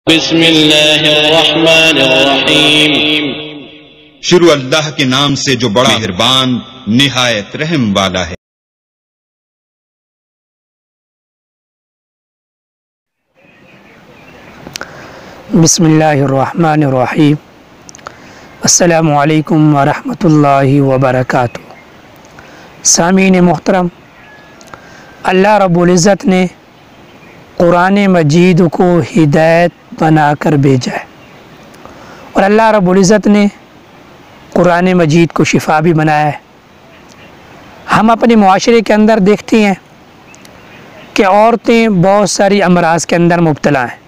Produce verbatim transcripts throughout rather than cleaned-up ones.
बिस्मिल्लाहिर्रहमानिर्रहीम। शुरू अल्लाह के नाम से जो बड़ा मेहरबान निहायत रहम वाला है। बिस्मिल्लाहिर्रहमानिर्रहीम। अस्सलामु अलैकुम वरहमतुल्लाहि वबरकातुहू। सामीन मोहतरम, अल्लाह रब्बुल इज़्ज़त ने कुरान मजीद को हिदायत बनाकर भेजा है और अल्लाह रब्बुल इज़्ज़त ने कुरान मजीद को शिफा भी बनाया है। हम अपने मुआशरे के अंदर देखते हैं कि औरतें बहुत सारी अमराज के अंदर मुब्तला हैं।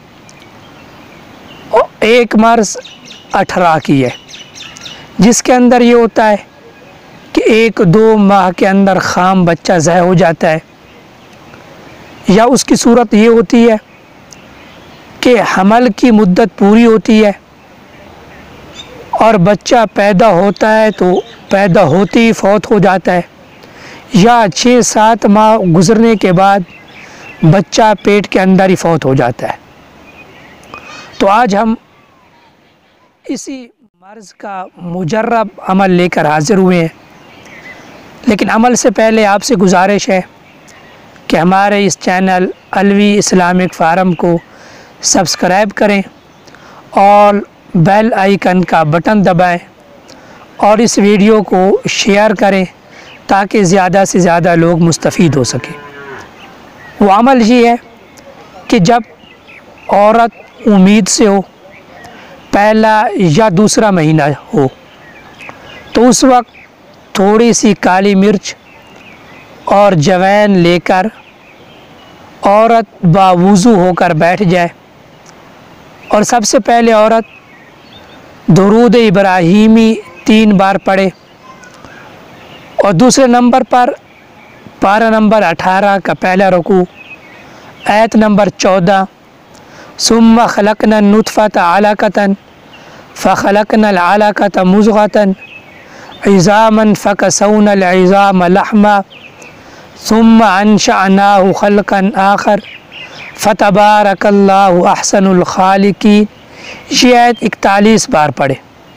एक मर्ज़ अठारह की है, जिसके अंदर ये होता है कि एक दो माह के अंदर ख़ाम बच्चा ज़ाय हो जाता है, या उसकी सूरत ये होती है कि हमल की मुद्दत पूरी होती है और बच्चा पैदा होता है तो पैदा होते ही फौत हो जाता है, या छः सात माह गुज़रने के बाद बच्चा पेट के अंदर ही फौत हो जाता है। तो आज हम इसी मर्ज़ का मुजर्रब अमल लेकर हाज़िर हुए हैं, लेकिन अमल से पहले आपसे गुजारिश है कि हमारे इस चैनल अलवी इस्लामिक फ़ारम को सब्सक्राइब करें और बेल आइकन का बटन दबाएं और इस वीडियो को शेयर करें ताकि ज़्यादा से ज़्यादा लोग मुस्तफ़ीद हो सकें। वो अमल ये है कि जब औरत उम्मीद से हो, पहला या दूसरा महीना हो, तो उस वक्त थोड़ी सी काली मिर्च और जवैन लेकर औरत बावुज़ू होकर बैठ जाए और सबसे पहले औरत दुरूद इब्राहीमी तीन बार पढ़े और दूसरे नंबर पर पारा नंबर अठारह का पहला रुकू, आयत नंबर चौदह, सुम्मा खलकना नुतफ़त अलक़तन फ़खलकनल अलक़त मुज़ग़तन इज़ामन फ़कसौनल इज़ाम लहमा सुम्मा अंशअनाहु खल्क़न आखर फ़तबारकल्लाहु अहसनुल ख़ालिक़ीन। ये आयत इकतालीस बार पढ़े।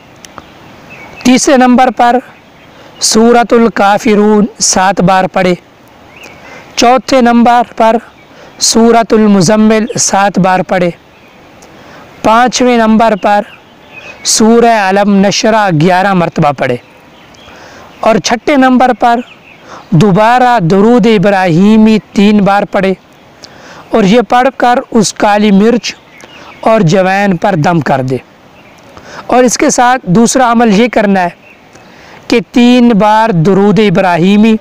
तीसरे नंबर पर सूरतुल काफ़िरून सात बार पढ़े। चौथे नंबर पर सूरतुल मुज़म्मिल सात बार पढ़े। पाँचवें नंबर पर सूरह अलम नशरा ग्यारह मरतबा पढ़े और छठे नंबर पर दोबारा दुरूद इब्राहीमी तीन बार पढ़े और ये पढ़कर उस काली मिर्च और जवैन पर दम कर दे। और इसके साथ दूसरा अमल ये करना है कि तीन बार दुरूद इब्राहीमी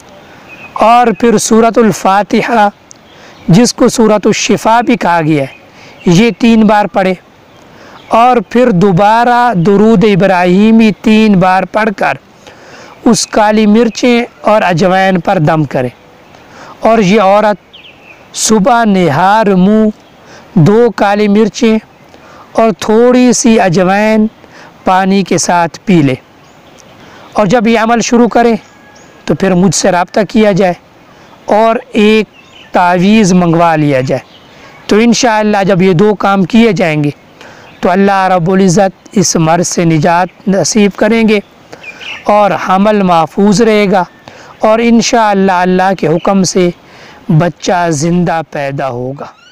और फिर सूरतुल फातिहा, जिसको सूरतुल शिफा भी कहा गया है, ये तीन बार पढ़े और फिर दोबारा दुरूद इब्राहीमी तीन बार पढ़कर उस काली मिर्चें और अजवाइन पर दम करे। और ये औरत सुबह निहार मुँह दो काली मिर्चें और थोड़ी सी अजवाइन पानी के साथ पी ले और जब ये अमल शुरू करें तो फिर मुझसे रब्ता किया जाए और एक तावीज़ मंगवा लिया जाए। तो इंशाअल्लाह जब ये दो काम किए जाएंगे तो अल्लाह रब्बुल इज़्ज़त इस मर्ज़ से निजात नसीब करेंगे और हमल महफूज रहेगा और इंशाअल्लाह अल्लाह के हुक्म से बच्चा ज़िंदा पैदा होगा।